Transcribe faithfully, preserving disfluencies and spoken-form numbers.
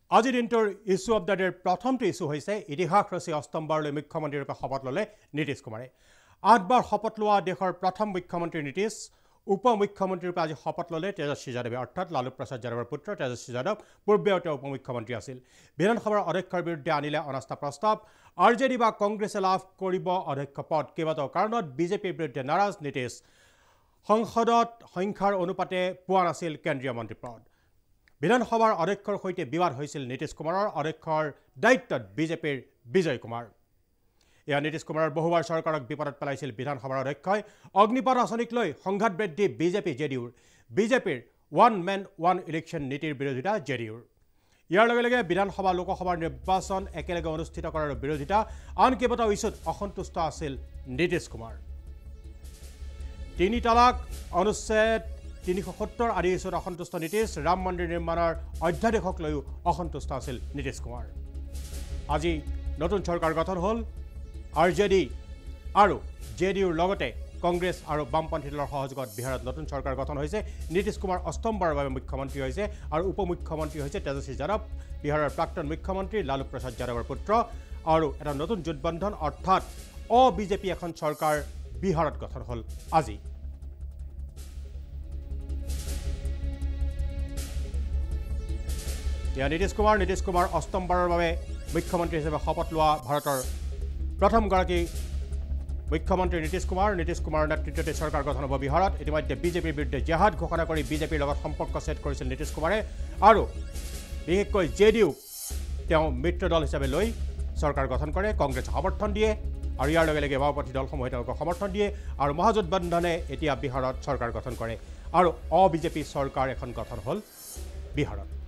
আজিৰ দিনটোৰ issue of the ডেৰ প্ৰথমটো ইস্যু হৈছে ইতিহাস ৰচি অষ্টমবাৰলৈ মুখ্যমন্ত্ৰীৰূপে শপত ল'লে নীতিশ কুমাৰে। আঠবাৰ শপত লোৱা দেশৰ প্ৰথম মুখ্যমন্ত্ৰী নীতিশ উপ মুখ্যমন্ত্ৰীৰূপে আজি শপত ল'লে তেজস্বী যাদৱে, অৰ্থাৎ লালু প্ৰসাদ যাদৱৰ পুত্ৰ তেজস্বী যাদৱ। পূৰ্বেও তেওঁ উপ মুখ্যমন্ত্ৰী আছিল। বিধানসভাৰ অধ্যক্ষৰ বিৰুদ্ধে আনিলে অনাস্থা প্ৰস্তাৱ। আৰ জে ডি বা কংগ্ৰেছে লাভ কৰিব অধ্যক্ষ পদ। কেইবাটাও কাৰণত বিজেপিৰ বিৰুদ্ধে নাৰাজ নীতিশ। সংসদত সংখ্যাৰ অনুপাতে পোৱা নাছিল কেন্দ্ৰীয় মন্ত্ৰী পদ। বিধানসভাৰ অধ্যক্ষৰ সৈতে বিবাদ হৈছিল নীতিশ কুমাৰৰ। অধ্যক্ষৰ দায়িত্বত বিজেপিৰ বিজয় কুমাৰ। এয়া নীতিশ কুমাৰৰ বহুবাৰ চৰকাৰক বিপদত পেলাইছিল বিধানসভাৰ অধ্যক্ষই। অগ্নিপথ আঁচনিক লৈ সংঘাত বৃদ্ধি বিজেপি জে ডি ইউৰ। বিজেপিৰ ওৱান মেন ওৱান ইলেকশ্যন নীতিৰ বিৰোধিতা জে ডি ইউৰ। ইয়াৰ লগে লগে বিধানসভা লোকসভাৰ নিৰ্বাচন একেলগে অনুষ্ঠিত কৰাৰ বিৰোধিতা। আন কেইবাটাও ইছ্যুত অসন্তুষ্ট আছিল নীতিশ কুমাৰ। তিনি তালাক, অনুচ্ছেদ তিনিশ সত্তৰ আদি ইছ্যুত অসন্তুষ্ট নীতিশ। ৰাম মন্দিৰ নিৰ্মাণৰ অধ্যাদেশক লৈও অসন্তুষ্ট আছিল নীতিশ কুমাৰ। আজি নতুন চৰকাৰ গঠন হ'ল। আৰ জে ডি আৰু জে ডি ইউৰ লগতে কংগ্ৰেছ আৰু বামপন্থী দলৰ সহযোগত বিহাৰত নতুন চৰকাৰ গঠন হৈছে। নীতিশ কুমাৰ অষ্টমবাৰৰ বাবে মুখ্যমন্ত্ৰী হৈছে আৰু উপ মুখ্যমন্ত্ৰী হৈছে তেজস্বী যাদৱ, বিহাৰৰ প্ৰাক্তন মুখ্যমন্ত্ৰী লালু প্ৰসাদ যাদৱৰ পুত্ৰ। আৰু এটা নতুন জোটবন্ধন অৰ্থাৎ অ বিজেপি এখন চৰকাৰ বিহাৰত গঠন হ'ল আজি। এয়া নীতিশ কুমাৰ। নীতিশ কুমাৰ অষ্টমবাৰৰ বাবে মুখ্যমন্ত্ৰী হিচাপে শপত লোৱা ভাৰতৰ প্ৰথমগৰাকী মুখ্যমন্ত্ৰী নীতিশ কুমাৰ। নীতিশ কুমাৰৰ নেতৃত্বতে চৰকাৰ গঠন হ'ব বিহাৰত। ইতিমধ্যে বিজেপিৰ বিৰুদ্ধে জেহাদ ঘোষণা কৰি বিজেপিৰ লগত সম্পৰ্ক ছেদ কৰিছিল নীতিশ কুমাৰে আৰু বিশেষকৈ জে ডি ইউক তেওঁ মিত্ৰ দল হিচাপে লৈ চৰকাৰ গঠন কৰে। কংগ্ৰেছে সমৰ্থন দিয়ে আৰু ইয়াৰ লগে লগে বাওঁপন্থী দলসমূহে তেওঁলোকক সমৰ্থন দিয়ে আৰু মহাজোটবন্ধনে এতিয়া বিহাৰত চৰকাৰ গঠন কৰে আৰু অ বিজেপি চৰকাৰ এখন গঠন হ'ল বিহাৰত।